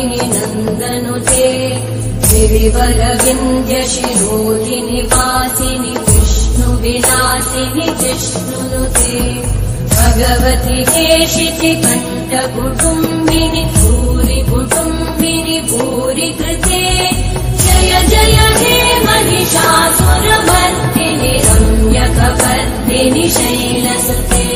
वासिनि नन्दनुते गिरिवरविन्द्यशिरोधिनि वासिनि विष्णुविलासिनि जिष्णुनुते भगवति हेशिति कण्ठकुटुम्बिनि भूरि कुटुम्बिनि भूरि कृते जय जय हे महिषासुरमर्दिनि रम्यकवर्दिनि शैलसुते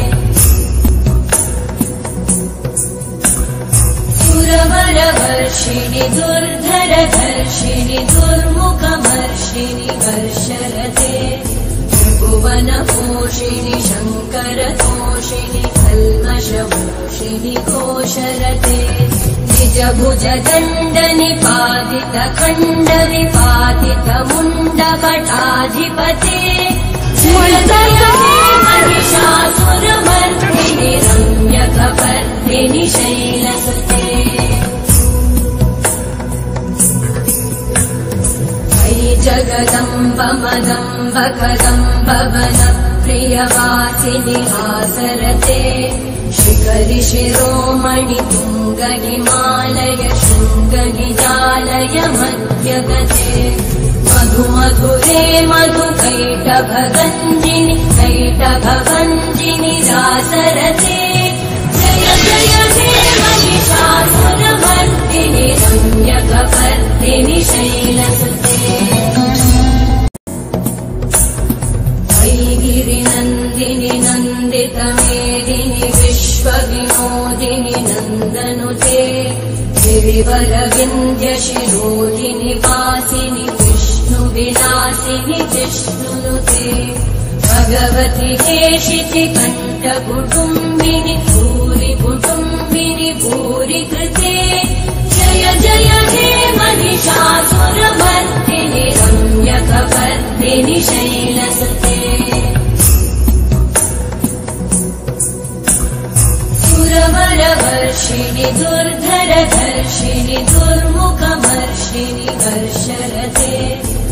सुरवरवर्षिणि दुर्धरधर्षिणि दुर्मुखमर्षिणि वर्षरते त्रिभुवनपोषिणि शङ्करतोषिणि कल्मषमोषिणि घोषरते निजभुजदण्डनिपातितखण्डविपातितमुण्डकटाधिपते जय जय हे महिषासुरमर्दिनि रम्यकवर्दिनि शैलसुते जगदम्ब मदम्ब कदम्ब वनप्रियवासिनि हासरते शिखरि शिरोमणि तुङ्ग हिमालय शृङ्गनिजालय मध्यगते मधु मधुरे मधु कैटभगञ्जिनि कैटभगञ्जिनि रासरते जय जय हे महिषासुरमर्दिनि रम्यकवर्दिनि शैलसुते गिरिनन्दिनि नन्दितमेदिनि विश्वविनोदिनि नन्दनुते गिरिवरविन्द्यशिरोधिनि वासिनि विष्णुविलासिनि जिष्णुनुते भगवति हेशिति कण्ठकुटुम्बिनि भूरि कुटुम्बिनि भूरि कृते जय जय हे महिषासुरमर्दिनि रम्यकवर्दिनि शैलसुते सुरवरवर्षिणि दुर्धरधर्षिणि दुर्मुखमर्षिणि वर्षरते